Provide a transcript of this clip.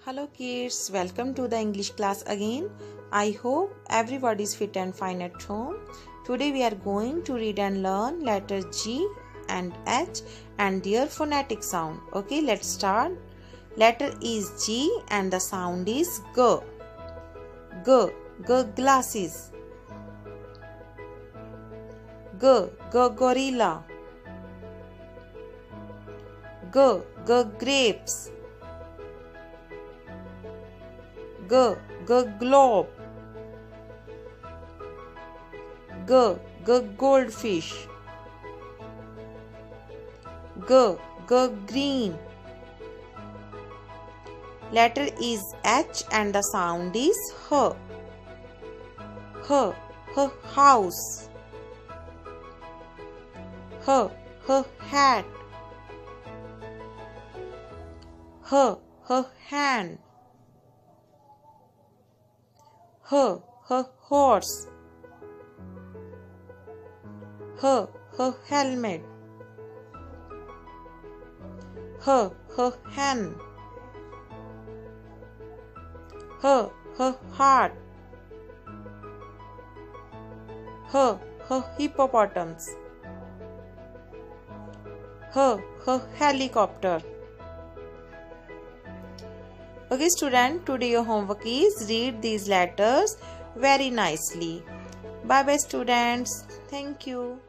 Hello kids, welcome to the English class again. I hope everybody is fit and fine at home. Today we are going to read and learn letter G and H and their phonetic sound. Okay, let's start. Letter is G and the sound is G. G, G glasses. G, G gorilla. G, G grapes. G, G globe. G, G goldfish. G, G green. Letter is H and the sound is H. H, H house. H, H hat. H, H hand. H, H horse. H, H helmet. H, H hen. H, H heart. H, H hippopotamus. H, H helicopter. Okay student, today your homework is read these letters very nicely. Bye bye students. Thank you.